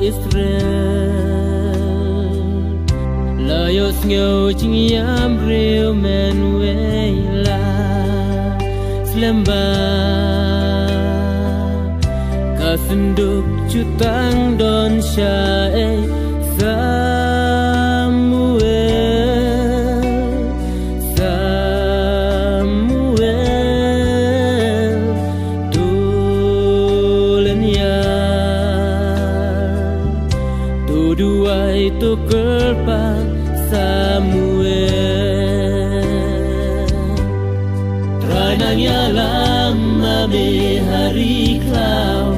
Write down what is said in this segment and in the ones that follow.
Israel Layos ngau ching yam real men wela Slemba Kasunduk cutang don syae tu kerpa Samuel Tranangnya lama me hari klau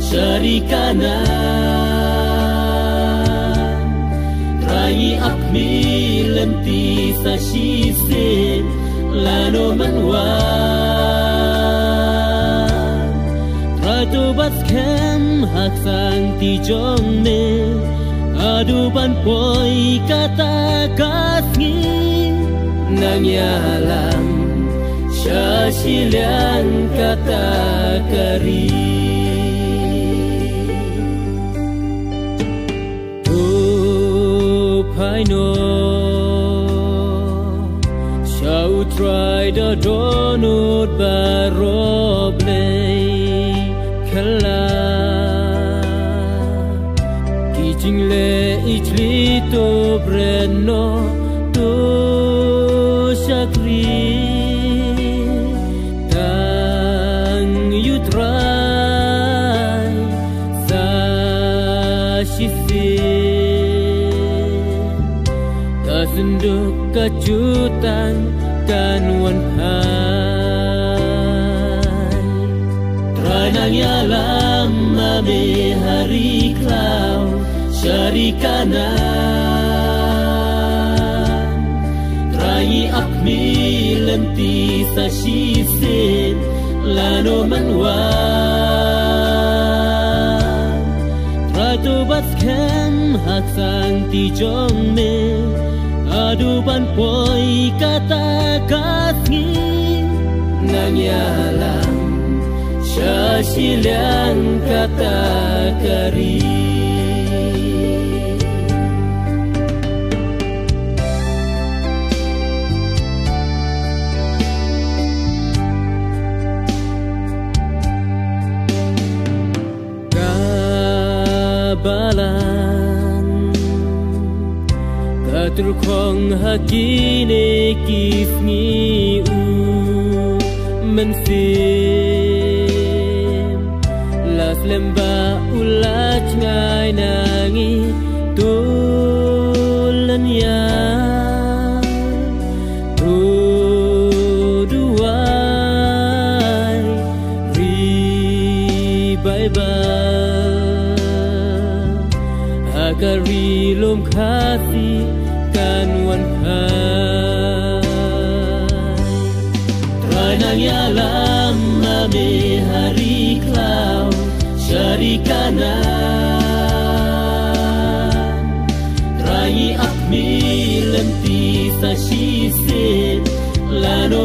syarikanan Trai akmi lenti sashisin lano manwan Tratu baskem hak sang tijong ne Aduban poi kata kasngi Nangyalam syasilian kata kari Tupai no Syau try the donut baroble Kala Jingle ichli to breno to shakri tang you try sa shisi kasunduk kajutan kan wan hai tranangnya lama me hari klau syarikanan Trai akmi lenti sashisin lano manwan Tratu baskem hak sang tijong me Aduban poi kata kasngi Nangyalam syasilian kata kari Balan Katurkong hakine kisni u mensim Las lemba ulat ngai nangi tulan ya Tuduai ribai-bai Kari lom kasih kan wan hai Tranangnya lama me hari klau syarikanan Trai akmi lenti sashisin lano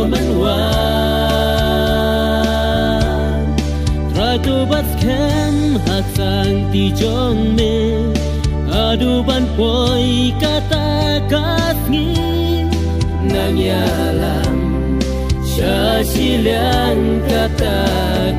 manwan Tratu baskem hak sang tijong me Aduban poi kata kasngi Nangyalam syasilian kata